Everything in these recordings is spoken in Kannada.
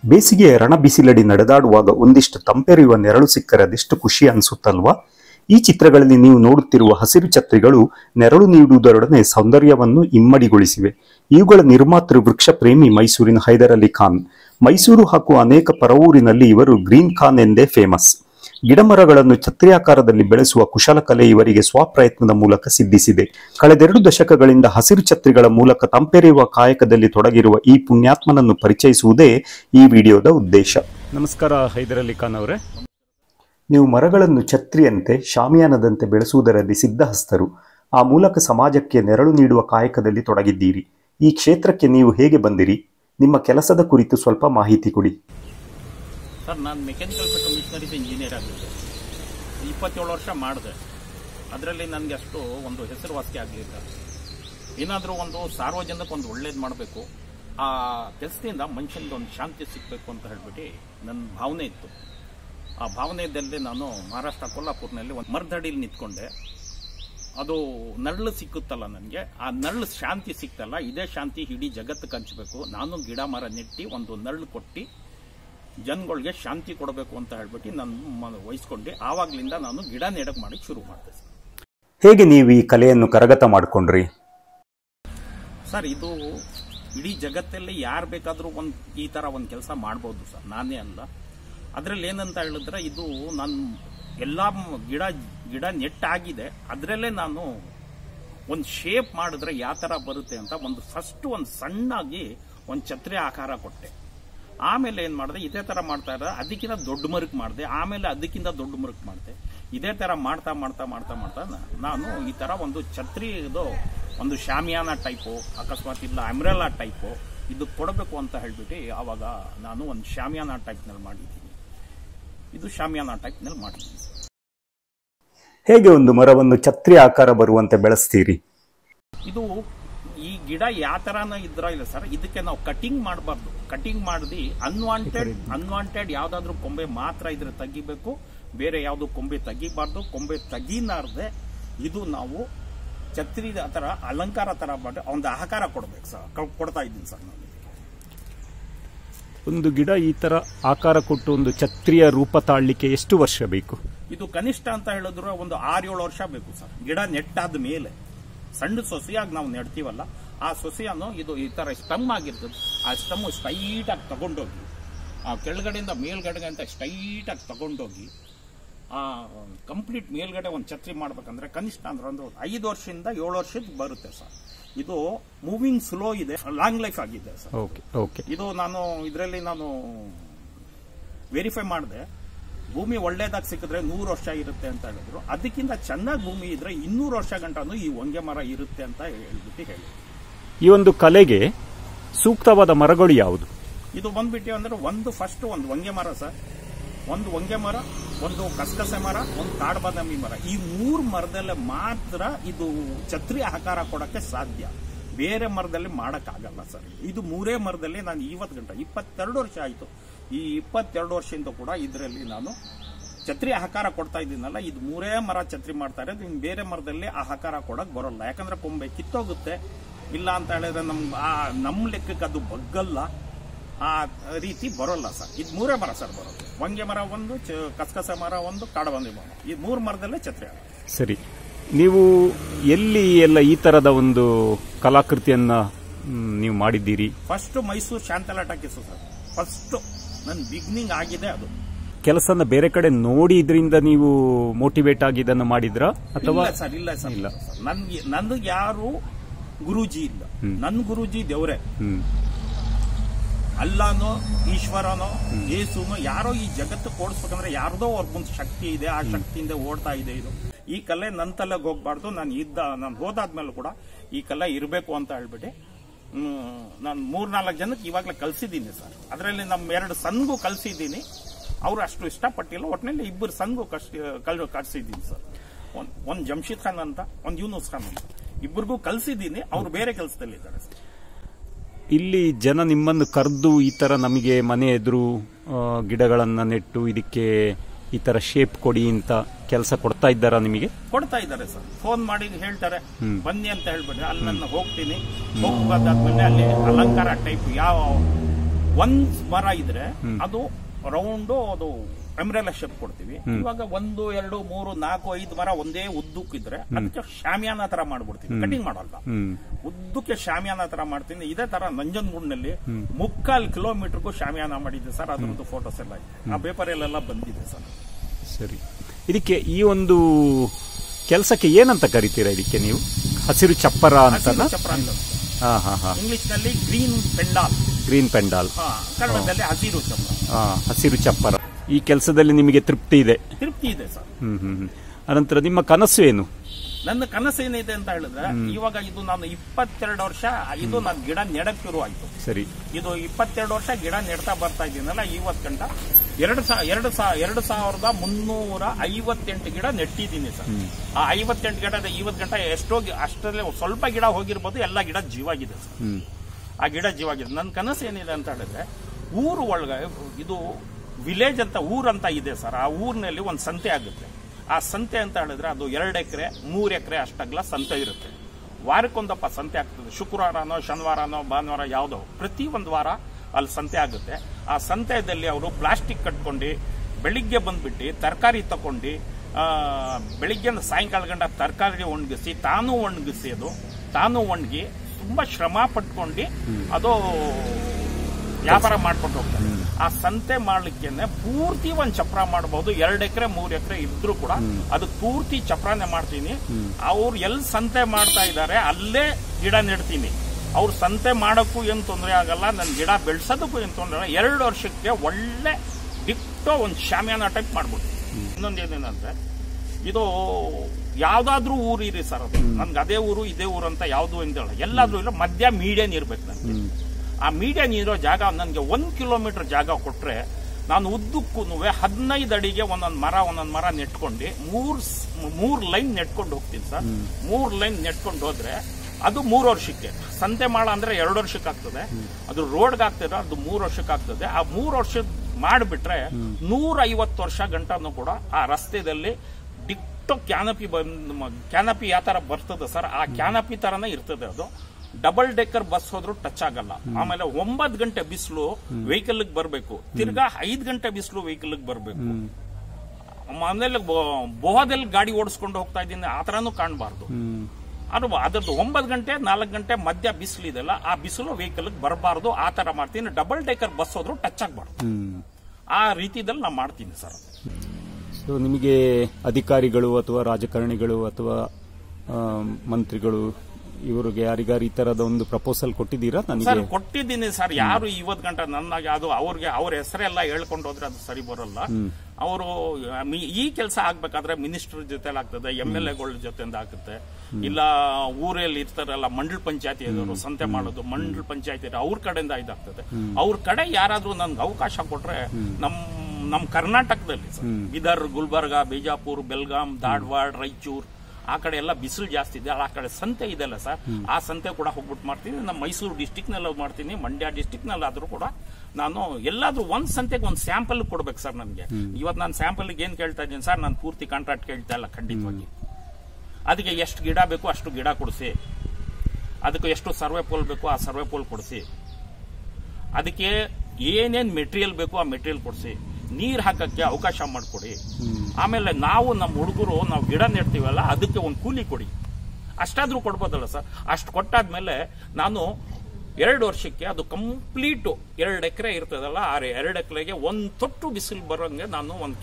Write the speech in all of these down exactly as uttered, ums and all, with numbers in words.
ಬೇಸಿಗೆಯ ರಣ ಬಿಸಿಲಡಿ ನಡೆದಾಡುವಾಗ ಒಂದಿಷ್ಟು ತಂಪೆರೆಯುವ ನೆರಳು ಸಿಕ್ಕರೆ ಅದೆಷ್ಟು ಖುಷಿ ಅನಿಸುತ್ತಲ್ವಾ? ಈ ಚಿತ್ರಗಳಲ್ಲಿ ನೀವು ನೋಡುತ್ತಿರುವ ಹಸಿರು ಛತ್ರಿಗಳು ನೆರಳು ನೀಡುವುದರೊಡನೆ ಸೌಂದರ್ಯವನ್ನು ಇಮ್ಮಡಿಗೊಳಿಸಿವೆ. ಇವುಗಳ ನಿರ್ಮಾತೃ ವೃಕ್ಷ ಪ್ರೇಮಿ ಮೈಸೂರಿನ ಹೈದರ್ ಅಲಿ ಖಾನ್. ಮೈಸೂರು ಹಾಗೂ ಅನೇಕ ಪರವೂರಿನಲ್ಲಿ ಇವರು ಗ್ರೀನ್ ಖಾನ್ ಎಂದೇ ಫೇಮಸ್. ಗಿಡಮರಗಳನ್ನು ಛತ್ರಿಯಾಕಾರದಲ್ಲಿ ಬೆಳೆಸುವ ಕುಶಲಕಲೆ ಇವರಿಗೆ ಸ್ವಪ್ರಯತ್ನದ ಮೂಲಕ ಸಿದ್ಧಿಸಿದೆ. ಕಳೆದೆರಡು ದಶಕಗಳಿಂದ ಹಸಿರು ಛತ್ರಿಗಳ ಮೂಲಕ ತಂಪೆರೆಯುವ ಕಾಯಕದಲ್ಲಿ ತೊಡಗಿರುವ ಈ ಪುಣ್ಯಾತ್ಮನನ್ನು ಪರಿಚಯಿಸುವುದೇ ಈ ವಿಡಿಯೋದ ಉದ್ದೇಶ. ನಮಸ್ಕಾರ ಹೈದರ್ ಅಲಿ ಖಾನ್ ಅವರೇ. ನೀವು ಮರಗಳನ್ನು ಛತ್ರಿಯಂತೆ ಶಾಮಿಯಾನದಂತೆ ಬೆಳೆಸುವುದರಲ್ಲಿ ಸಿದ್ಧಹಸ್ತರು. ಆ ಮೂಲಕ ಸಮಾಜಕ್ಕೆ ನೆರಳು ನೀಡುವ ಕಾಯಕದಲ್ಲಿ ತೊಡಗಿದ್ದೀರಿ. ಈ ಕ್ಷೇತ್ರಕ್ಕೆ ನೀವು ಹೇಗೆ ಬಂದಿರಿ? ನಿಮ್ಮ ಕೆಲಸದ ಕುರಿತು ಸ್ವಲ್ಪ ಮಾಹಿತಿ ಕೊಡಿ. ಸರ್, ನಾನು ಮೆಕ್ಯಾನಿಕಲ್ ಪೆಟ್ರೋಲ್ ಮಿಷನರೀಸ್ ಇಂಜಿನಿಯರ್ ಆಗಿದ್ದೆ. ಇಪ್ಪತ್ತೇಳು ವರ್ಷ ಮಾಡಿದೆ. ಅದರಲ್ಲಿ ನನಗೆ ಅಷ್ಟು ಒಂದು ಹೆಸರುವಾಸಿ ಆಗಲಿಲ್ಲ. ಏನಾದರೂ ಒಂದು ಸಾರ್ವಜನಿಕ ಒಂದು ಒಳ್ಳೇದು ಮಾಡಬೇಕು, ಆ ಕೆಲಸದಿಂದ ಮನುಷ್ಯನಿಗೆ ಒಂದು ಶಾಂತಿ ಸಿಗಬೇಕು ಅಂತ ಹೇಳ್ಬಿಟ್ಟು ನನ್ನ ಭಾವನೆ ಇತ್ತು. ಆ ಭಾವನೆಯಲ್ಲದೆ ನಾನು ಮಹಾರಾಷ್ಟ್ರ ಕೊಲ್ಲಾಪುರ್ನಲ್ಲಿ ಒಂದು ಮರದಡಿಲಿ ನಿಂತ್ಕೊಂಡೆ. ಅದು ನರಳು ಸಿಕ್ಕುತ್ತಲ್ಲ ನನಗೆ, ಆ ನರಳು ಶಾಂತಿ ಸಿಕ್ತಲ್ಲ, ಇದೇ ಶಾಂತಿ ಇಡೀ ಜಗತ್ತಿಗೆ ಹಂಚಬೇಕು. ನಾನು ಗಿಡ ಮರ ನೆಟ್ಟಿ ಒಂದು ನರಳು ಕೊಟ್ಟು ಜನಗಳಿಗೆ ಶಾಂತಿ ಕೊಡಬೇಕು ಅಂತ ಹೇಳ್ಬಿಟ್ಟು ನಾನು ವಹಿಸ್ಕೊಂಡು ಆವಾಗ್ಲಿಂದ ನಾನು ಗಿಡ ನೆಡಕ್ ಮಾಡಿ ಶುರು ಮಾಡಿದೆ. ಹೇಗೆ ನೀವು ಈ ಕಲೆಯನ್ನು ಕರಗತ ಮಾಡಿಕೊಂಡ್ರಿ? ಸರ್, ಇದು ಇಡೀ ಜಗತ್ತಲ್ಲಿ ಯಾರು ಬೇಕಾದರೂ ಒಂದು ಈ ತರ ಒಂದು ಕೆಲಸ ಮಾಡ್ಬೋದು ಸರ್, ನಾನೇ ಅಲ್ಲ. ಅದರಲ್ಲಿ ಏನಂತ ಹೇಳಿದ್ರೆ, ಇದು ನಾನು ಎಲ್ಲ ಗಿಡ ಗಿಡ ನೆಟ್ಟಾಗಿದೆ. ಅದರಲ್ಲೇ ನಾನು ಒಂದು ಶೇಪ್ ಮಾಡಿದ್ರೆ ಯಾವ ಥರ ಬರುತ್ತೆ ಅಂತ ಒಂದು ಫಸ್ಟ್ ಒಂದು ಸಣ್ಣಾಗಿ ಒಂದು ಛತ್ರಿ ಆಕಾರ ಕೊಟ್ಟೆ. ಆಮೇಲೆ ಏನು ಮಾಡಿದೆ, ಇದೇ ಥರ ಮಾಡ್ತಾ ಇದ್ದ, ಅದಕ್ಕಿಂತ ದೊಡ್ಡ ಮರಕ್ಕೆ ಮಾಡಿದೆ. ಆಮೇಲೆ ಅದಕ್ಕಿಂತ ದೊಡ್ಡ ಮರಕ್ಕೆ ಮಾಡಿದೆ. ಇದೇ ಥರ ಮಾಡ್ತಾ ಮಾಡ್ತಾ ಮಾಡ್ತಾ ಮಾಡ್ತಾ ನಾನು ಈ ಥರ ಒಂದು ಛತ್ರಿ ಇದು ಒಂದು ಶಾಮಿಯಾನ ಟೈಪು, ಅಕಸ್ಮಾತ್ ಇಲ್ಲ ಅಮ್ರೆಲಾ ಟೈಪು ಇದು ಕೊಡಬೇಕು ಅಂತ ಹೇಳ್ಬಿಟ್ಟು ಆವಾಗ ನಾನು ಒಂದು ಶಾಮಿಯಾನ ಟೈಪ್ನಲ್ಲಿ ಮಾಡಿದ್ದೀನಿ. ಇದು ಶಾಮಿಯಾನ ಟೈಪ್ನಲ್ಲಿ ಮಾಡಿದ್ದೀನಿ. ಹೇಗೆ ಒಂದು ಮರವನ್ನು ಛತ್ರಿ ಆಕಾರ ಬರುವಂತೆ ಬೆಳೆಸ್ತೀರಿ? ಇದು ಈ ಗಿಡ ಯಾವ ತರಾನ ಇದ್ರ ಇಲ್ಲ ಸರ್, ಇದಕ್ಕೆ ನಾವು ಕಟಿಂಗ್ ಮಾಡಬಾರ್ದು. ಕಟಿಂಗ್ ಮಾಡಿ ಅನ್ವಾಂಟೆಡ್ ಅನ್ವಾಂಟೆಡ್ ಯಾವ್ದಾದ್ರು ಕೊಂಬೆ ಮಾತ್ರ ಇದ್ರೆ ತೆಗಿಬೇಕು, ಬೇರೆ ಯಾವ್ದು ಕೊಂಬೆ ತೆಗಿಬಾರ್ದು. ಕೊಂಬೆ ತೆಗಿನಾರ್ದೆ ಇದು ನಾವು ಛತ್ರಿ ತರ ಅಲಂಕಾರ ತರ ಮಾಡಿ ಒಂದು ಆಕಾರ ಕೊಡ್ಬೇಕು ಸರ್, ಕೊಡ್ತಾ ಇದ್ದೀನಿ ಸರ್ ನಾನು. ಒಂದು ಗಿಡ ಈ ತರ ಆಕಾರ ಕೊಟ್ಟು ಒಂದು ಛತ್ರಿಯ ರೂಪ ತಾಳ್ಲಿಕ್ಕೆ ಎಷ್ಟು ವರ್ಷ ಬೇಕು? ಇದು ಕನಿಷ್ಠ ಅಂತ ಹೇಳಿದ್ರೆ ಒಂದು ಆರು ಏಳು ವರ್ಷ ಬೇಕು ಸರ್. ಗಿಡ ನೆಟ್ಟಾದ ಮೇಲೆ ಸಣ್ಣ ಸೊಸೆಯಾಗಿ ನಾವು ನೆಡ್ತೀವಲ್ಲ, ಆ ಸೊಸೆಯನ್ನು ಇದು ಈ ತರ ಸ್ಟಮ್ ಆಗಿರ್ತದೆ. ಆ ಸ್ಟಮ್ ಸ್ಟ್ರೈಟ್ ಆಗಿ ತಗೊಂಡೋಗಿ ಆ ಕೆಳಗಡೆಯಿಂದ ಮೇಲ್ಗಡೆ ಅಂತ ಸ್ಟ್ರೈಟ್ ಆಗಿ ತಗೊಂಡೋಗಿ ಆ ಕಂಪ್ಲೀಟ್ ಮೇಲ್ಗಡೆ ಒಂದು ಛತ್ರಿ ಮಾಡ್ಬೇಕಂದ್ರೆ ಕನಿಷ್ಠ ಅಂದ್ರೆ ಒಂದು ಐದು ವರ್ಷದಿಂದ ಏಳು ವರ್ಷದ ಬರುತ್ತೆ ಸರ್. ಇದು ಮೂವಿಂಗ್ ಸ್ಲೋ ಇದೆ, ಲಾಂಗ್ ಲೈಫ್ ಆಗಿದೆ ಸರ್. Okay okay. ಇದು ನಾನು ಇದರಲ್ಲಿ ನಾನು ವೆರಿಫೈ ಮಾಡಿದೆ. ಭೂಮಿ ಒಳ್ಳೇದಾಗಿ ಸಿಕ್ಕಿದ್ರೆ ನೂರು ವರ್ಷ ಇರುತ್ತೆ ಅಂತ ಹೇಳಿದ್ರು. ಅದಕ್ಕಿಂತ ಚೆನ್ನಾಗಿ ಭೂಮಿ ಇದ್ರೆ ಇನ್ನೂರು ವರ್ಷ ಗಂಟನೂ ಈ ಹೊಂಗೆ ಮರ ಇರುತ್ತೆ ಅಂತ ಹೇಳ್ಬಿಟ್ಟು ಹೇಳಿ. ಈ ಒಂದು ಕಲೆಗೆ ಸೂಕ್ತವಾದ ಮರಗಳು ಯಾವುದು? ಇದು ಬಂದ್ಬಿಟ್ಟು ಅಂದ್ರೆ ಒಂದು ಫಸ್ಟ್ ಒಂದು ಹೊಂಗೆ ಮರ ಸರ್, ಒಂದು ಹೊಂಗೆ ಮರ, ಒಂದು ಕಸಕಸೆ ಮರ, ಒಂದು ಕಾಡು ಬಾದಾಮಿ ಮರ. ಈ ಮೂರು ಮರದಲ್ಲೇ ಮಾತ್ರ ಇದು ಛತ್ರಿ ಆಕಾರ ಕೊಡಕ್ಕೆ ಸಾಧ್ಯ. ಬೇರೆ ಮರದಲ್ಲಿ ಮಾಡಕ್ಕಾಗಲ್ಲ ಸರ್. ಇದು ಮೂರೇ ಮರದಲ್ಲಿ ನಾನು ಇವತ್ತು ಗಂಟೆ ಇಪ್ಪತ್ತೆರಡು ವರ್ಷ ಆಯಿತು. ಈ ಇಪ್ಪತ್ತೆರಡು ವರ್ಷದಿಂದ ಕೂಡ ಇದರಲ್ಲಿ ನಾನು ಛತ್ರಿ ಆಕಾರ ಕೊಡ್ತಾ ಇದ್ದೀನಲ್ಲ, ಇದು ಮೂರೇ ಮರ ಛತ್ರಿ ಮಾಡ್ತಾ ಇರೋದು. ಇನ್ನು ಬೇರೆ ಮರದಲ್ಲಿ ಆ ಆಕಾರ ಕೊಡಕ್ ಬರೋಲ್ಲ, ಯಾಕಂದ್ರೆ ಕೊಂಬೆ ಕಿತ್ತೋಗುತ್ತೆ. ಇಲ್ಲ ಅಂತ ಹೇಳಿದ್ರೆ ನಮ್ ಆ ನಮ್ಮ ಲೆಕ್ಕಕ್ಕೆ ಅದು ಬಗ್ಗಲ್ಲ, ಆ ರೀತಿ ಬರೋಲ್ಲ ಸರ್. ಇದು ಮೂರೇ ಮರ ಸರ್ ಬರೋದು. ಹೊಂಗೆ ಮರ ಒಂದು, ಕಸಕಸೆ ಮರ ಒಂದು, ಕಾಡಬಂದಿ ಮರ, ಈ ಮೂರು ಮರದಲ್ಲೇ ಛತ್ರಿ ಆಗುತ್ತೆ. ಸರಿ, ನೀವು ಎಲ್ಲಿ ಎಲ್ಲ ಈ ತರದ ಒಂದು ಕಲಾಕೃತಿಯನ್ನ ನೀವು ಮಾಡಿದ್ದೀರಿ? First Mysuru Shantala talkies sir. First ನನ್ನ ಬಿಗಿನಿಂಗ್ ಆಗಿದೆ ಅದು. ಕೆಲಸನ ಬೇರೆ ಕಡೆ ನೋಡಿ ಇದರಿಂದ ನೀವು ಮೋಟಿವೇಟ್ ಆಗಿ ಇದನ್ನು ಮಾಡಿದ್ರ ಅಥವಾ? ಸರ್ ಇಲ್ಲ ಸರ್, ಇಲ್ಲ ಸರ್. ನನ್ಗೆ ನನಗೆ ಯಾರು ಗುರೂಜಿ ಇಲ್ಲ. ನನ್ನ ಗುರೂಜಿ ದೇವ್ರೆ. ಅಲ್ಲಾನೋ ಈಶ್ವರನೋ ಯೇಸುನೋ ಯಾರೋ ಈ ಜಗತ್ತು ಓಡಿಸ್ಬೇಕಂದ್ರೆ ಯಾರ್ದೋ ಅವ್ರಿಗೊಂದು ಶಕ್ತಿ ಇದೆ, ಆ ಶಕ್ತಿಯಿಂದ ಓಡ್ತಾ ಇದೆ ಇದು. ಈ ಕಲೆ ನನ್ನ ತಲೆಗೆ ಹೋಗ್ಬಾರ್ದು. ನಾನು ಇದ್ದ ನಾನು ಹೋದಾದ್ಮೇಲೆ ಕೂಡ ಈ ಕಲೆ ಇರಬೇಕು ಅಂತ ಹೇಳ್ಬಿಟ್ಟು ನಾನು ಮೂರ್ನಾಲ್ಕು ಜನಕ್ಕೆ ಇವಾಗಲೇ ಕಲ್ಸಿದ್ದೀನಿ ಸರ್. ಅದರಲ್ಲಿ ನಮ್ಮ ಎರಡು ಸನ್ಗೂ ಕಲ್ಸಿದ್ದೀನಿ. ಅವ್ರು ಅಷ್ಟು ಇಷ್ಟಪಟ್ಟಿಲ್ಲ, ಒಟ್ಟಿನಲ್ಲಿ ಇಬ್ಬರು ಸನ್ಗೂ ಕಲ್ ಕಲ್ಸಿದ್ದೀನಿ ಸರ್. ಒಂದ್ ಒಂದ್ ಜಮ್ಶೀದ್ ಖಾನ್ ಅಂತ, ಒಂದ್ ಯೂನುಸ್ ಖಾನ್ ಅಂತ, ಇಬ್ಬರಿಗೂ ಕಲ್ಸಿದ್ದೀನಿ. ಅವ್ರು ಬೇರೆ ಕೆಲಸದಲ್ಲಿದ್ದಾರೆ ಸರ್. ಇಲ್ಲಿ ಜನ ನಿಮ್ಮನ್ನು ಕರೆದು ಈ ತರ ನಮಗೆ ಮನೆ ಎದುರು ಗಿಡಗಳನ್ನ ನೆಟ್ಟು ಇದಕ್ಕೆ ಈ ತರ ಶೇಪ್ ಕೊಡಿ ಅಂತ ಕೆಲಸ ಕೊಡ್ತಾ ಇದ್ದಾರಾ ನಿಮಗೆ? ಕೊಡ್ತಾ ಇದ್ದಾರೆ ಸರ್. ಫೋನ್ ಮಾಡಿ ಹೇಳ್ತಾರೆ ಬನ್ನಿ ಅಂತ ಹೇಳ್ಬಿಟ್ರೆ ಅಲ್ಲಿ ನಾನು ಹೋಗ್ತೀನಿ. ಹೋಗಿ ಬಂದಾದ್ಮೇಲೆ ಅಲ್ಲಿ ಅಲಂಕಾರ ಟೈಪ್ ಯಾವ ಒಂದ್ ಮರ ಇದ್ರೆ ಅದು ರೌಂಡ್ ಅದು ಅಂಬ್ರೆಲಾ ಶೇಪ್ ಕೊಡ್ತೀವಿ. ಇವಾಗ ಒಂದು ಎರಡು ಮೂರು ನಾಲ್ಕು ಐದು ಮರ ಒಂದೇ ಉದ್ದಕ್ಕಿದ್ರೆ ಅದಕ್ಕೆ ಶಾಮಿಯಾನ ತರ ಮಾಡ್ಬಿಡ್ತೀವಿ, ಕಟಿಂಗ್ ಮಾಡಲ್ಲ. ಉದ್ದಕ್ಕೆ ಶಾಮಿಯಾನ ತರ ಮಾಡ್ತೀನಿ. ಇದೇ ತರ ನಂಜನಗೂಡಿನಲ್ಲಿ ಮುಕ್ಕಾಲ್ ಕಿಲೋಮೀಟರ್ಗೂ ಶಾಮಿಯಾನ ಮಾಡಿದ್ದೆ ಸರ್. ಅದ್ರದ್ದು ಫೋಟೋಸ್ ಎಲ್ಲ ಇದೆ, ಆ ಪೇಪರ್ ಅಲ್ಲೆಲ್ಲ ಬಂದಿದೆ ಸರ್. ಸರಿ, ಇದಕ್ಕೆ ಈ ಒಂದು ಕೆಲಸಕ್ಕೆ ಏನಂತ ಕರಿತೀರಾ? ಇದಕ್ಕೆ ನೀವು ಹಸಿರು ಚಪ್ಪರ ಅಂತ ಚಪ್ಪರ ಅಂತ ಹಾ ಹಾ ಹಾ ಇಂಗ್ಲಿಷ್ ನಲ್ಲಿ ಗ್ರೀನ್ ಪೆಂಡಾಲ್. ಗ್ರೀನ್ ಪೆಂಡಾಲ್, ಕನ್ನಡದಲ್ಲಿ ಹಸಿರು ಚಪ್ಪರ. ಹಾ, ಹಸಿರು ಚಪ್ಪರ. ಈ ಕೆಲಸದಲ್ಲಿ ನಿಮಗೆ ತೃಪ್ತಿ ಇದೆ? ತೃಪ್ತಿ ಇದೆ ಸರ್. ಹ್ಮ್ ಹ್ಮ್ ಅನಂತರ ನಿಮ್ಮ ಕನಸು ಏನು? ನನ್ನ ಕನಸು ಏನಿದೆ ಅಂತ ಹೇಳಿದ್ರೆ, ಇವಾಗ ಇದು ನಾನು ಇಪ್ಪತ್ತೆರಡು ವರ್ಷ ಇದು ನಾನು ಗಿಡ ನೆಡಕ್ ಶುರು ಆಯ್ತು. ಸರಿ, ಇದು ಇಪ್ಪತ್ತೆರಡು ವರ್ಷ ಗಿಡ ನೆಡ್ತಾ ಬರ್ತಾ ಇದ್ದೀನಲ್ಲ, ಇವತ್ತು ಗಂಟ ಎರಡು ಸಾ ಎರಡು ಸಾ ಎರಡು ಸಾವಿರದ ಮುನ್ನೂರ ಐವತ್ತೆಂಟು ಗಿಡ ನೆಟ್ಟಿದ್ದೀನಿ ಸರ್. ಆ ಐವತ್ತೆಂಟು ಗಿಡ ಇವತ್ತು ಗಂಟ ಎಷ್ಟೋ ಅಷ್ಟರಲ್ಲಿ ಸ್ವಲ್ಪ ಗಿಡ ಹೋಗಿರ್ಬೋದು, ಎಲ್ಲ ಗಿಡ ಜೀವಾಗಿದೆ ಸರ್. ಆ ಗಿಡ ಜೀವಾಗಿದೆ. ನನ್ನ ಕನಸು ಏನಿದೆ ಅಂತ ಹೇಳಿದ್ರೆ, ಊರು ಒಳಗೆ ಇದು ವಿಲೇಜ್ ಅಂತ ಊರಂತ ಇದೆ ಸರ್. ಆ ಊರಿನಲ್ಲಿ ಒಂದು ಸಂತೆ ಆಗುತ್ತೆ. ಆ ಸಂತೆ ಅಂತ ಹೇಳಿದ್ರೆ ಅದು ಎರಡು ಎಕರೆ ಮೂರು ಎಕರೆ ಅಷ್ಟಾಗ್ಲ ಸಂತೆ ಇರುತ್ತೆ. ವಾರಕ್ಕೊಂದಪ್ಪ ಸಂತೆ ಆಗ್ತದೆ. ಶುಕ್ರವಾರನೋ ಶನಿವಾರನೋ ಭಾನುವಾರ ಯಾವುದೋ ಪ್ರತಿ ಒಂದು ವಾರ ಅಲ್ಲಿ ಸಂತೆ ಆಗುತ್ತೆ. ಆ ಸಂತೆಯಲ್ಲಿ ಅವರು ಪ್ಲಾಸ್ಟಿಕ್ ಕಟ್ಕೊಂಡು ಬೆಳಿಗ್ಗೆ ಬಂದ್ಬಿಟ್ಟು ತರಕಾರಿ ತಗೊಂಡು ಬೆಳಿಗ್ಗೆ ಸಾಯಂಕಾಲ ಗಂಟ ತರಕಾರಿ ಒಣಗಿಸಿ ತಾನು ಒಣಗಿಸಿ ಅದು ತಾನು ಒಣಗಿ ತುಂಬಾ ಶ್ರಮ ಪಟ್ಕೊಂಡು ಅದು ವ್ಯಾಪಾರ ಮಾಡ್ಕೊಂಡು ಹೋಗ್ತಾರೆ. ಆ ಸಂತೆ ಮಾಡ್ಲಿಕ್ಕೆ ಪೂರ್ತಿ ಒಂದ್ ಚಪ್ರ ಮಾಡಬಹುದು. ಎರಡು ಎಕರೆ ಮೂರ್ ಎಕರೆ ಇದ್ರು ಕೂಡ ಅದು ಪೂರ್ತಿ ಚಪ್ರಾನೆ ಮಾಡ್ತೀನಿ. ಅವ್ರು ಎಲ್ಲಿ ಸಂತೆ ಮಾಡ್ತಾ ಇದ್ದಾರೆ ಅಲ್ಲೇ ಗಿಡ ನೆಡ್ತೀನಿ. ಅವ್ರು ಸಂತೆ ಮಾಡಕ್ಕೂ ಏನ್ ತೊಂದರೆ ಆಗಲ್ಲ, ನನ್ ಗಿಡ ಬೆಳ್ಸೋದಕ್ಕೂ ಏನ್ ತೊಂದರೆ ಆಗಲ್ಲ. ಎರಡು ವರ್ಷಕ್ಕೆ ಒಳ್ಳೆ ಡಿಕ್ಟೋ ಒಂದ್ ಶಾಮಿಯಾನ ಟೈಪ್ ಮಾಡ್ಬಿಡ್ತೀನಿ. ಇನ್ನೊಂದೇನೇನಂದ್ರೆ, ಇದು ಯಾವ್ದಾದ್ರೂ ಊರು ಇರಿ ಸರ್, ಅದು ನನ್ಗೆ ಅದೇ ಊರು ಇದೇ ಊರು ಅಂತ ಯಾವ್ದು ಅಂತ ಎಲ್ಲಾದ್ರೂ ಇಲ್ಲ, ಮಧ್ಯ ಮೀಡಿಯನ್ ಇರ್ಬೇಕು ನನ್ಗೆ. ಆ ಮೀಡಿಯನ್ ಇರೋ ಜಾಗ ನನ್ಗೆ ಒಂದ್ ಕಿಲೋಮೀಟರ್ ಜಾಗ ಕೊಟ್ರೆ ನಾನು ಉದ್ದಕ್ಕೂ ಹದಿನೈದು ಅಡಿಗೆ ಒಂದೊಂದು ಮರ ಒಂದೊಂದು ಮರ ನೆಟ್ಕೊಂಡು ಮೂರ್ ಮೂರ್ ಲೈನ್ ನೆಟ್ಕೊಂಡು ಹೋಗ್ತೀನಿ ಸರ್. ಮೂರ್ ಲೈನ್ ನೆಟ್ಕೊಂಡು ಹೋದ್ರೆ ಅದು ಮೂರು ವರ್ಷಕ್ಕೆ. ಸಂತೆ ಮಾಡ ಅಂದ್ರೆ ಎರಡು ವರ್ಷಕ್ಕೆ ಆಗ್ತದೆ, ಅದು ರೋಡ್ಗೆ ಆಗ್ತದೆ, ಅದು ಮೂರು ವರ್ಷಕ್ಕೆ ಆಗ್ತದೆ. ಆ ಮೂರು ವರ್ಷ ಮಾಡಿಬಿಟ್ರೆ ನೂರ ಐವತ್ತು ವರ್ಷ ಗಂಟನೂ ಕೂಡ ಆ ರಸ್ತೆಯಲ್ಲಿ ಡಿಕ್ಟೋ ಕ್ಯಾನಪಿ ಕ್ಯಾನಪಿ ಯಾವ ತರ ಬರ್ತದೆ ಸರ್, ಆ ಕ್ಯಾನಪಿ ತರನೇ ಇರ್ತದೆ. ಅದು ಡಬಲ್ ಡೆಕ್ಕರ್ ಬಸ್ ಹೋದ್ರು ಟಚ್ ಆಗಲ್ಲ. ಆಮೇಲೆ ಒಂಬತ್ತು ಗಂಟೆ ಬಿಸಿಲು ವೆಹಿಕಲ್ ಬರಬೇಕು, ತಿರ್ಗಾ ಐದು ಗಂಟೆ ಬಿಸಿಲು ವೆಹಿಕಲ್ ಬರಬೇಕು. ಆಮೇಲೆ ಬೋಹದಲ್ಲಿ ಗಾಡಿ ಓಡಿಸ್ಕೊಂಡು ಹೋಗ್ತಾ ಇದ್ದೀನಿ, ಆ ತರನು ಕಾಣಬಾರ್ದು. ಅದು ಅದ್ರದ್ದು ಒಂಬತ್ತು ಗಂಟೆ ನಾಲ್ಕು ಗಂಟೆ ಮಧ್ಯ ಬಿಸಿಲು ಇದೆಲ್ಲ, ಆ ಬಿಸಿಲು ವೆಹಿಕಲ್ ಬರಬಾರ್ದು. ಆ ತರ ಮಾಡ್ತೀನಿ. ಡಬಲ್ ಡೆಕ್ಕರ್ ಬಸ್ ಹೋದ್ರು ಟಚ್ ಆಗಬಾರ್ದು. ಆ ರೀತಿಯಲ್ಲಿ ನಾ ಮಾಡ್ತೀನಿ ಸರ್. ಸೊ ನಿಮಗೆ ಅಧಿಕಾರಿಗಳು ಅಥವಾ ರಾಜಕಾರಣಿಗಳು ಅಥವಾ ಮಂತ್ರಿಗಳು ಇವರಿಗೆ ಯಾರಿಗಾರು ಈ ತರದ ಒಂದು ಪ್ರಪೋಸಲ್ ಕೊಟ್ಟಿದ್ದೀರಾ? ಸರ್ ಕೊಟ್ಟಿದ್ದೀನಿ ಸರ್. ಯಾರು ಇವತ್ತು ಗಂಟೆ ನನ್ನಾಗಿ ಅದು ಅವ್ರಿಗೆ ಅವ್ರ ಹೆಸರೆಲ್ಲ ಹೇಳ್ಕೊಂಡು ಹೋದ್ರೆ ಅದು ಸರಿ ಬರೋಲ್ಲ. ಅವರು ಈ ಕೆಲಸ ಆಗ್ಬೇಕಾದ್ರೆ ಮಿನಿಸ್ಟರ್ ಜೊತೆ ಆಗ್ತದೆ, ಎಂ ಎಲ್ ಎಗಳ ಜೊತೆಯಿಂದ ಆಗುತ್ತೆ, ಇಲ್ಲ ಊರಲ್ಲಿ ಇರ್ತಾರಲ್ಲ ಮಂಡಲ್ ಪಂಚಾಯತಿ ಸಂತೆ ಮಾಡೋದು, ಮಂಡಲ್ ಪಂಚಾಯತಿ ಅವ್ರ ಕಡೆಯಿಂದ ಇದಾಗ್ತದೆ. ಅವ್ರ ಕಡೆ ಯಾರಾದ್ರೂ ನನ್ಗೆ ಅವಕಾಶ ಕೊಟ್ರೆ ನಮ್ ನಮ್ ಕರ್ನಾಟಕದಲ್ಲಿ ಬೀದರ್, ಗುಲ್ಬರ್ಗ, ಬಿಜಾಪುರ್, ಬೆಲ್ಗಾಂ, ಧಾರವಾಡ, ರಾಯಚೂರು ಆ ಕಡೆ ಎಲ್ಲ ಬಿಸಿಲು ಜಾಸ್ತಿ ಇದೆ. ಆ ಕಡೆ ಸಂತೆ ಇದೆಲ್ಲ ಸರ್, ಆ ಸಂತೆ ಕೂಡ ಹೋಗ್ಬಿಟ್ಟು ಮಾಡ್ತೀನಿ. ನಮ್ಮ ಮೈಸೂರು ಡಿಸ್ಟಿಕ್ ನಲ್ಲಿ ಮಾಡ್ತೀನಿ, ಮಂಡ್ಯ ಡಿಸ್ಟಿಕ್ ನಲ್ಲಿ ಆದ್ರೂ ಕೂಡ ನಾನು ಎಲ್ಲಾದ್ರೂ ಒಂದ್ ಸಂತೆಗೆ ಒಂದ್ ಸ್ಯಾಂಪಲ್ ಕೊಡ್ಬೇಕು ಸರ್ ನನ್ಗೆ. ಇವತ್ತು ನಾನು ಸ್ಯಾಂಪಲ್ ಏನ್ ಕೇಳ್ತಾ ಇದ್ದೀನಿ ಸರ್, ನಾನು ಪೂರ್ತಿ ಕಾಂಟ್ರಾಕ್ಟ್ ಕೇಳ್ತಾ ಇಲ್ಲ ಖಂಡಿತವಾಗಿ. ಅದಕ್ಕೆ ಎಷ್ಟು ಗಿಡ ಬೇಕು ಅಷ್ಟು ಗಿಡ ಕೊಡಿಸಿ, ಅದಕ್ಕೆ ಎಷ್ಟು ಸರ್ವೆ ಪೋಲ್ ಬೇಕು ಆ ಸರ್ವೆ ಪೋಲ್ ಕೊಡಿಸಿ, ಅದಕ್ಕೆ ಏನೇನ್ ಮೆಟೀರಿಯಲ್ ಬೇಕು ಆ ಮೆಟೀರಿಯಲ್ ಕೊಡಿಸಿ, ನೀರ್ ಹಾಕಕ್ಕೆ ಅವಕಾಶ ಮಾಡಿಕೊಡಿ. ಆಮೇಲೆ ನಾವು ನಮ್ಮ ಹುಡುಗರು ನಾವು ಗಿಡ ನೆಡ್ತೀವಲ್ಲ ಅದಕ್ಕೆ ಒಂದು ಕೂಲಿ ಕೊಡಿ. ಅಷ್ಟಾದ್ರೂ ಕೊಡ್ಬೋದಲ್ಲ ಸರ್. ಅಷ್ಟು ಕೊಟ್ಟಾದ್ಮೇಲೆ ನಾನು ಎರಡು ವರ್ಷಕ್ಕೆ ಅದು ಕಂಪ್ಲೀಟ್ ಎರಡು ಎಕರೆ ಇರ್ತದಲ್ಲ, ಆ ಎರಡು ಎಕರೆಗೆ ಒಂದ್ ತೊಟ್ಟು ಬಿಸಿಲು ಬರೋಂಗೆ ನಾನು ಒಂದು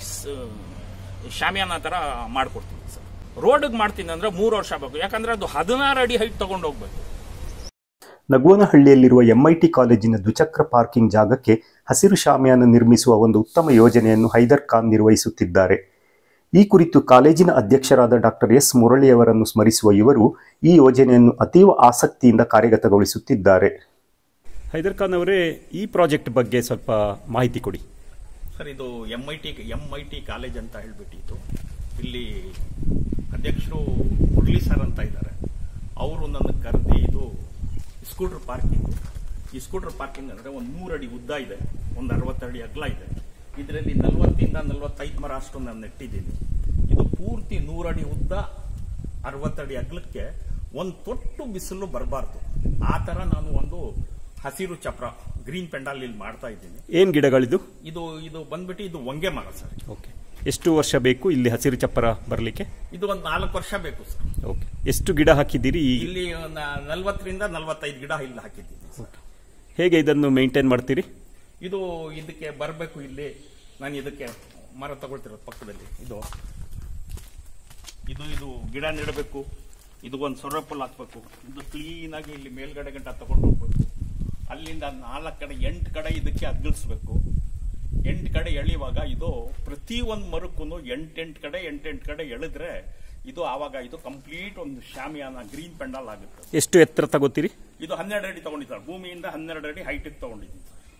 ಶಾಮಿಯಾನ ತರ ಮಾಡ್ಕೊಡ್ತೀನಿ ಸರ್. ರೋಡ್ಗೆ ಮಾಡ್ತೀನಿ ಅಂದ್ರೆ ಮೂರು ವರ್ಷ ಬೇಕು, ಯಾಕಂದ್ರೆ ಅದು ಹದಿನಾರು ಅಡಿ ಹೈಟ್ ತಗೊಂಡು ಹೋಗ್ಬೇಕು. ನಗುವನಹಳ್ಳಿಯಲ್ಲಿರುವ ಎಂಐಟಿ ಕಾಲೇಜಿನ ದ್ವಿಚಕ್ರ ಪಾರ್ಕಿಂಗ್ ಜಾಗಕ್ಕೆ ಹಸಿರು ಶಾಮಿಯಾನ ನಿರ್ಮಿಸುವ ಒಂದು ಉತ್ತಮ ಯೋಜನೆಯನ್ನು ಹೈದರ್ ಖಾನ್ ನಿರ್ವಹಿಸುತ್ತಿದ್ದಾರೆ. ಈ ಕುರಿತು ಕಾಲೇಜಿನ ಅಧ್ಯಕ್ಷರಾದ ಡಾಕ್ಟರ್ ಎಸ್ ಮುರಳಿಯವರನ್ನು ಸ್ಮರಿಸುವ ಇವರು ಈ ಯೋಜನೆಯನ್ನು ಅತೀವ ಆಸಕ್ತಿಯಿಂದ ಕಾರ್ಯಗತಗೊಳಿಸುತ್ತಿದ್ದಾರೆ. ಹೈದರ್ ಖಾನ್ ಅವರೇ, ಈ ಪ್ರಾಜೆಕ್ಟ್ ಬಗ್ಗೆ ಸ್ವಲ್ಪ ಮಾಹಿತಿ ಕೊಡಿ ಸರ್. ಇದು ಎಂಐಟಿ ಎಂಐಟಿ ಕಾಲೇಜ್ ಅಂತ ಹೇಳ್ಬಿಟ್ಟಿತ್ತು. ಇಲ್ಲಿ ಅಧ್ಯಕ್ಷರು ಮುರಳಿ ಸರ್ ಅಂತ ಇದ್ದಾರೆ. ಅವರು ನನ್ನ ಕರೆದಿ ಇದು ಸ್ಕೂಟರ್ ಪಾರ್ಕಿಂಗ್ ಈ ಸ್ಕೂಟರ್ ಪಾರ್ಕಿಂಗ್ ಅಂದ್ರೆ ಒಂದು ಮೂರು ಅಡಿ ಉದ್ದ ಇದೆ, ಒಂದು ಅರವತ್ತಡಿ ಅಗಲ ಇದೆ. ಇದರಲ್ಲಿ ನಲ್ವತ್ತಿಂದ ನಲ್ವತ್ತೈದು ಮರ ಅಷ್ಟು ನಾನು ನೆಟ್ಟಿದ್ದೀನಿ. ಇದು ಪೂರ್ತಿ ನೂರಡಿ ಉದ್ದ ಅರವತ್ತಡಿ ಅಗಲಕ್ಕೆ ಒಂದು ತೊಟ್ಟು ಬಿಸಿಲು ಬರಬಾರ್ದು ಆ ತರ ನಾನು ಒಂದು ಹಸಿರು ಚಪ್ರ ಗ್ರೀನ್ ಪೆಂಡಾಲ್ ಇಲ್ಲಿ ಮಾಡ್ತಾ ಇದ್ದೀನಿ. ಏನ್ ಗಿಡಗಳಿದು? ಇದು ಇದು ಬಂದ್ಬಿಟ್ಟು ಇದು ಹೊಂಗೆ ಮರ ಸರ್. ಓಕೆ. ಎಷ್ಟು ವರ್ಷ ಬೇಕು ಇಲ್ಲಿ ಹಸಿರು ಚಪ್ಪರ ಬರಲಿಕ್ಕೆ? ಇದು ಒಂದು ನಾಲ್ಕು ವರ್ಷ ಬೇಕು ಸರ್. ಓಕೆ. ಎಷ್ಟು ಗಿಡ ಹಾಕಿದ್ದೀರಿ? ಇಲ್ಲಿ ನಲ್ವತ್ತರಿಂದ ನಲ್ವತ್ತೈದು ಗಿಡ ಇಲ್ಲಿ ಹಾಕಿದ್ದೀನಿ ಸರ್. ಹೇಗೆ ಇದನ್ನು ಮೇಂಟೈನ್ ಮಾಡ್ತೀರಿ? ಇದು ಇದಕ್ಕೆ ಬರಬೇಕು. ಇಲ್ಲಿ ನಾನು ಇದಕ್ಕೆ ಮರ ತಗೊಳ್ತಿರೋದು ಪಕ್ಕದಲ್ಲಿ ಇದು ಇದು ಇದು ಗಿಡ ನೆಡಬೇಕು. ಇದು ಒಂದು ಸೊರಪಲ್ ಹಾಕ್ಬೇಕು. ಇದು ಕ್ಲೀನ್ ಆಗಿ ಇಲ್ಲಿ ಮೇಲ್ಗಡೆ ಗಂಟ ತಗೊಂಡು ಹೋಗ್ಬೇಕು. ಅಲ್ಲಿಂದ ನಾಲ್ಕು ಕಡೆ ಎಂಟು ಕಡೆ ಇದಕ್ಕೆ ಅಗ್ಗಿಸ್ಬೇಕು. ಎಂಟು ಕಡೆ ಎಳೆಯುವಾಗ ಇದು ಪ್ರತಿ ಒಂದು ಮರಕ್ಕೂ ಎಂಟೆಂಟು ಕಡೆ ಎಂಟೆಂಟು ಕಡೆ ಎಳೆದ್ರೆ ಇದು ಆವಾಗ ಇದು ಕಂಪ್ಲೀಟ್ ಒಂದು ಶಾಮಿಯಾನ ಗ್ರೀನ್ ಪೆಂಡಾಲ್ ಆಗುತ್ತೆ. ಎಷ್ಟು ಎತ್ತರ ತಗೋತೀರಿ? ಇದು ಹನ್ನೆರಡು ಅಡಿ ತಗೊಂಡಿದ್ದಾರೆ. ಭೂಮಿಯಿಂದ ಹನ್ನೆರಡು ಅಡಿ ಹೈಟ್ ತಗೊಂಡಿದ್ದೀನಿ.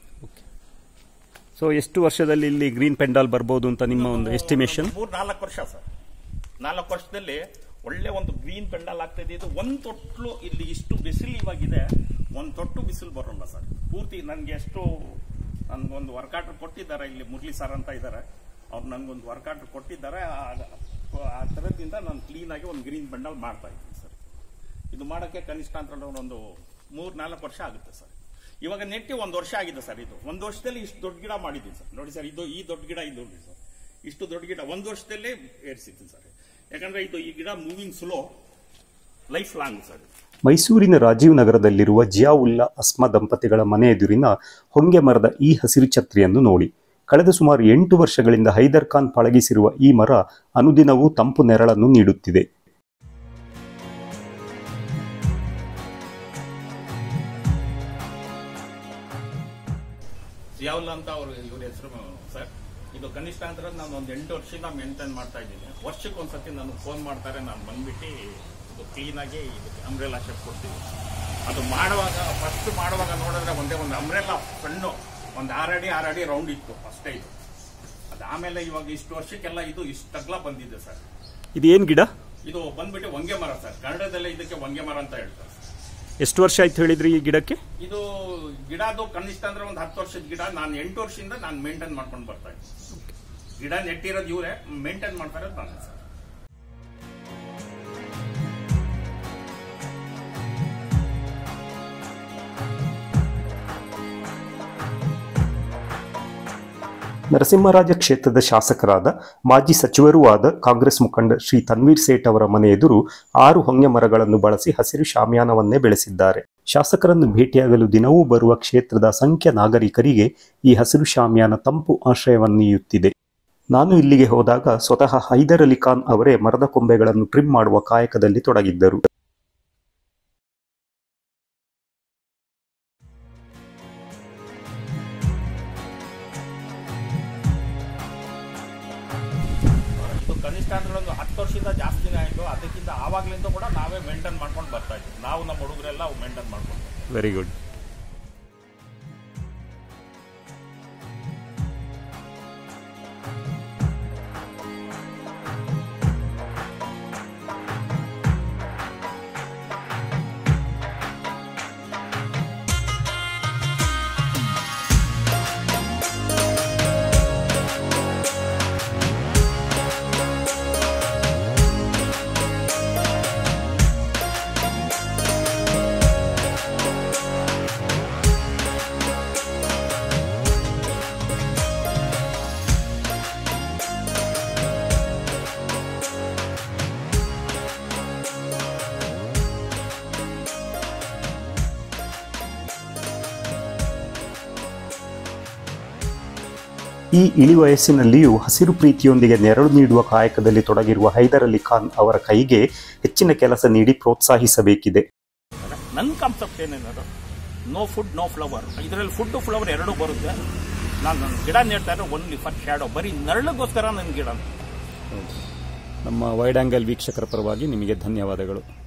ಸೊ ಎಷ್ಟು ವರ್ಷದಲ್ಲಿ ಇಲ್ಲಿ ಗ್ರೀನ್ ಪೆಂಡಾಲ್ ಬರ್ಬೋದು ಅಂತ ನಿಮ್ಮ ಒಂದು ಎಸ್ಟಿಮೇಷನ್? ಮೂರ್ ನಾಲ್ಕು ವರ್ಷ ಸರ್. ನಾಲ್ಕು ವರ್ಷದಲ್ಲಿ ಒಳ್ಳೆ ಒಂದು ಗ್ರೀನ್ ಪೆಂಡಾಲ್ ಆಗ್ತಾ ಇದೆ. ಇದು ಒಂದು ತೊಟ್ಲು ಇಲ್ಲಿ ಇಷ್ಟು ಬಿಸಿಲು ಇವಾಗಿದೆ, ಒಂದು ತೊಟ್ಟು ಬಿಸಿಲು ಬರೋಲ್ಲ ಸರ್. ಪೂರ್ತಿ ನನಗೆ ಎಷ್ಟು ನನ್ಗೊಂದು ವರ್ಕ್ ಆರ್ಡರ್ ಕೊಟ್ಟಿದ್ದಾರೆ. ಇಲ್ಲಿ ಮುರಳಿ ಸರ್ ಅಂತ ಇದ್ದಾರೆ, ಅವ್ರು ನನ್ಗೊಂದು ವರ್ಕ್ ಆರ್ಡರ್ ಕೊಟ್ಟಿದ್ದಾರೆ. ಆ ಥರದಿಂದ ನಾನು ಕ್ಲೀನ್ ಆಗಿ ಒಂದು ಗ್ರೀನ್ ಪೆಂಡಾಲ್ ಮಾಡ್ತಾ ಇದ್ದೀನಿ ಸರ್. ಇದು ಮಾಡೋಕ್ಕೆ ಕನಿಷ್ಠ ಅಂತ ಒಂದು ಮೂರ್ ನಾಲ್ಕು ವರ್ಷ ಆಗುತ್ತೆ ಸರ್. ಇವಾಗ ನೆಟ್ಟಿ ಒಂದು ವರ್ಷ ಆಗಿದೆ ಸರ್. ಇದು ಒಂದು ವರ್ಷದಲ್ಲಿ ಇಷ್ಟು ದೊಡ್ಡ ಗಿಡ ಮಾಡಿದ್ದೀನಿ ಸರ್. ನೋಡಿ ಸರ್, ಇದು ಈ ದೊಡ್ಡ ಗಿಡ ಇದು ನೋಡಿ ಸರ್. ಇಷ್ಟು ದೊಡ್ಡ ಗಿಡ ಒಂದು ವರ್ಷದಲ್ಲೇ ಏರಿಸಿದ್ದೀನಿ ಸರ್. ಯಾಕಂದ್ರೆ ಇದು ಈ ಗಿಡ moving slow, life long sir. ಮೈಸೂರಿನ ರಾಜೀವ್ ನಗರದಲ್ಲಿರುವ ಜಿಯಾವುಲ್ಲಾ ಅಸ್ಮಾ ದಂಪತಿಗಳ ಮನೆ ಎದುರಿನ ಹೊಂಗೆ ಮರದ ಈ ಹಸಿರು ಛತ್ರಿಯನ್ನು ನೋಡಿ. ಕಳೆದ ಸುಮಾರು ಎಂಟು ವರ್ಷಗಳಿಂದ ಹೈದರ್ ಖಾನ್ ಪಳಗಿಸಿರುವ ಈ ಮರ ಅನುದಿನವೂ ತಂಪು ನೆರಳನ್ನು ನೀಡುತ್ತಿದೆ. ಜಿಯಾವುಲ್ಲಾ ಅಂತ ಅವರು ಇವ್ರ ಹೆಸರು ಸರ್. ಇದು ಕನಿಷ್ಠ ಅಂದ್ರೆ ನಾನು ಒಂದು ಎಂಟು ವರ್ಷದಿಂದ ಮೇಂಟೈನ್ ಮಾಡ್ತಾ ಇದ್ದೀನಿ. ವರ್ಷಕ್ಕೆ ಒಂದ್ಸತಿ ನಾನು ಫೋನ್ ಮಾಡ್ತಾರೆ, ನಾನು ಬಂದ್ಬಿಟ್ಟು ಇದು ಕ್ಲೀನ್ ಆಗಿ ಇದಕ್ಕೆ ಅಂಬ್ರೆಲಾ ಶೇಪ್ ಕೊಡ್ತೀನಿ. ಅದು ಮಾಡುವಾಗ ಫಸ್ಟ್ ಮಾಡುವಾಗ ನೋಡಿದ್ರೆ ಒಂದೇ ಒಂದು ಅಂಬ್ರೆಲಾ ಸಣ್ಣ ಒಂದು ಆರಡಿ ಆರಡಿ ರೌಂಡ್ ಇತ್ತು ಅಷ್ಟೇ. ಇದು ಅದು ಆಮೇಲೆ ಇವಾಗ ಇಷ್ಟು ವರ್ಷಕ್ಕೆಲ್ಲ ಇದು ಇಷ್ಟು ಅಗಲ ಬಂದಿದೆ ಸರ್. ಇದು ಏನ್ ಗಿಡ? ಇದು ಬಂದ್ಬಿಟ್ಟು ಹೊಂಗೆ ಮರ ಸರ್. ಕನ್ನಡದಲ್ಲೇ ಇದಕ್ಕೆ ಹೊಂಗೆ ಮರ ಅಂತ ಹೇಳ್ತಾರೆ. ಎಷ್ಟು ವರ್ಷ ಆಯ್ತು ಹೇಳಿದ್ರಿ ಈ ಗಿಡಕ್ಕೆ? ಇದು ಗಿಡದು ಕನಿಷ್ಠ ಅಂದ್ರೆ ಒಂದು ಹತ್ತು ವರ್ಷದ ಗಿಡ. ನಾನು ಎಂಟು ವರ್ಷದಿಂದ ನಾನು ಮೇಂಟೈನ್ ಮಾಡ್ಕೊಂಡು ಬರ್ತಾ ಇದ್ದೀನಿ. ಗಿಡ ನೆಟ್ಟಿರೋದು ಇವರೇ, ಮೇಂಟೈನ್ ಮಾಡ್ತಾ ಇರೋದು ನಾನು ಸರ್. ನರಸಿಂಹರಾಜ ಕ್ಷೇತ್ರದ ಶಾಸಕರಾದ ಮಾಜಿ ಸಚಿವರೂ ಆದ ಕಾಂಗ್ರೆಸ್ ಮುಖಂಡ ಶ್ರೀ ತನ್ವೀರ್ ಸೇಠ್ ಅವರ ಮನೆ ಎದುರು ಆರು ಹೊಂಗೆ ಮರಗಳನ್ನು ಬಳಸಿ ಹಸಿರು ಶಾಮಿಯಾನವನ್ನೇ ಬೆಳೆಸಿದ್ದಾರೆ. ಶಾಸಕರನ್ನು ಭೇಟಿಯಾಗಲು ದಿನವೂ ಬರುವ ಕ್ಷೇತ್ರದ ಅಸಂಖ್ಯ ನಾಗರಿಕರಿಗೆ ಈ ಹಸಿರು ಶಾಮಿಯಾನ ತಂಪು ಆಶ್ರಯವನ್ನು ನೀಡುತ್ತಿದೆ. ನಾನು ಇಲ್ಲಿಗೆ ಹೋದಾಗ ಸ್ವತಃ ಹೈದರ್ ಅಲಿ ಖಾನ್ ಅವರೇ ಮರದ ಕೊಂಬೆಗಳನ್ನು ಟ್ರಿಮ್ ಮಾಡುವ ಕಾಯಕದಲ್ಲಿ ತೊಡಗಿದ್ದರು. ಕನಿಷ್ಠ ಅಂದ್ರೆ ಒಂದು ಹತ್ತು ವರ್ಷದಿಂದ ಜಾಸ್ತಿನೇ ಆಯಿತು. ಅದಕ್ಕಿಂತ ಆವಾಗಲಿಂದ ಕೂಡ ನಾವೇ ಮೇಂಟೈನ್ ಮಾಡ್ಕೊಂಡು ಬರ್ತಾ ಇದ್ವಿ. ನಾವು ನಮ್ಮ ಹುಡುಗರೆಲ್ಲ ಮೇಂಟೈನ್ ಮಾಡ್ಕೊಂಡು. Very good. ಈ ಇಳಿ ವಯಸ್ಸಿನಲ್ಲಿಯೂ ಹಸಿರು ಪ್ರೀತಿಯೊಂದಿಗೆ ನೆರಳು ನೀಡುವ ಕಾಯಕದಲ್ಲಿ ತೊಡಗಿರುವ ಹೈದರ್ ಅಲಿ ಖಾನ್ ಅವರ ಕೈಗೆ ಹೆಚ್ಚಿನ ಕೆಲಸ ನೀಡಿ ಪ್ರೋತ್ಸಾಹಿಸಬೇಕಿದೆ. ನನ್ನ ಕಾನ್ಸೆಪ್ಟ್ ಏನೇನದು ನೋ ಫುಡ್ ನೋ ಫ್ಲವರ್. ಇದರಲ್ಲಿ ಫುಡ್ ಫ್ಲವರ್ ಎರಡೂ ಬರುತ್ತೆ. ನಾನು ನನ್ನ ಗಿಡ ನೆಡ್ತಾ ಇರೋ ಓನ್ಲಿ ಫಾರ್ ಶ್ಯಾಡೋ, ಬರೀ ನೆರಳಿಗೋಸ್ಕರ ನನ್ನ ಗಿಡ. ನಮ್ಮ ವೈಡ್ ಆಂಗಲ್ ವೀಕ್ಷಕರ ಪರವಾಗಿ ನಿಮಗೆ ಧನ್ಯವಾದಗಳು.